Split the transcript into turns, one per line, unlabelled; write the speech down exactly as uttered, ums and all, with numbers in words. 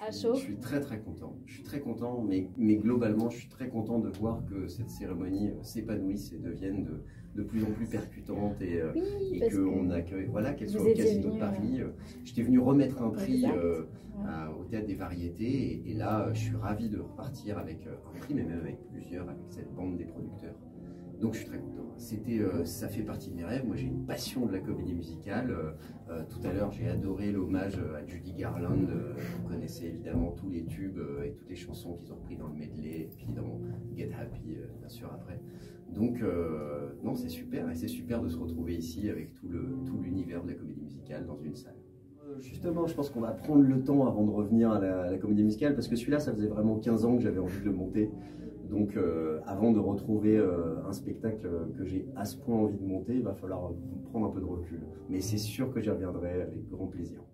À chaud.
Je suis très très content. Je suis très content, mais, mais globalement, je suis très content de voir que cette cérémonie s'épanouisse et devienne de, de plus en plus percutante et,
oui,
et qu'on accueille, voilà, qu'elle soit au Casino de Paris.
Euh...
J'étais venu remettre un prix euh, à, au Théâtre des Variétés et, et là, je suis ravi de repartir avec un prix, mais même avec plusieurs, avec cette bande des producteurs. Donc je suis très content. C'était, euh, ça fait partie de mes rêves. Moi j'ai une passion de la comédie musicale. Euh, euh, tout à l'heure j'ai adoré l'hommage à Judy Garland. Euh, vous connaissez évidemment tous les tubes euh, et toutes les chansons qu'ils ont repris dans le medley et puis dans Get Happy euh, bien sûr après. Donc euh, non, c'est super et c'est super de se retrouver ici avec tout le tout l'univers de la comédie musicale dans une salle. Justement, je pense qu'on va prendre le temps avant de revenir à la, à la comédie musicale parce que celui-là, ça faisait vraiment quinze ans que j'avais envie de le monter. Donc euh, avant de retrouver euh, un spectacle que j'ai à ce point envie de monter, il va falloir prendre un peu de recul. Mais c'est sûr que j'y reviendrai avec grand plaisir.